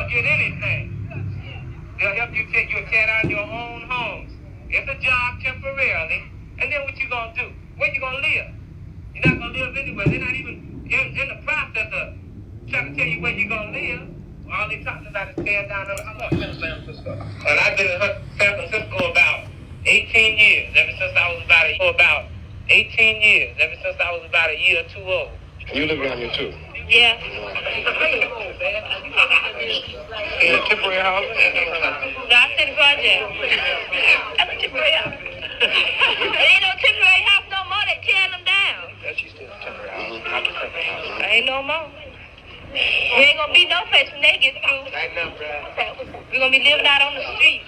they'll get anything. They'll help you take your cat out of your own homes. It's a job temporarily. And then what you gonna do? Where you gonna live? You're not gonna live anywhere. They're not even in the process of trying to tell you where you're gonna live. All they talking about is tearing down the house. I'm in San Francisco. And I've been in San Francisco about 18 years. Ever since I was about 18 years. Ever since I was about a year or two old. You live around here too? Yeah. In a temporary house? No, I said project. That's a temporary house. There ain't no temporary house no more. They tearing them down. Yeah, she's still a temporary house. Not a temporary house. Ain't no more. We ain't gonna be no place when they get through. Right now, bro. We're gonna be living out on the street.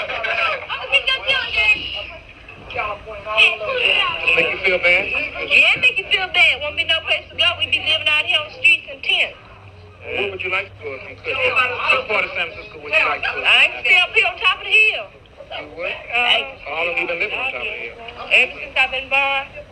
Make you feel bad? Yeah, make you feel bad. Won't be no place to go. We be living out here on the streets in tents. What would you like to do if you could? What part of San Francisco would you like to do? I ain't stay up here on top of the hill. You would? How long have you been living on top of the hill? Ever since I've been born.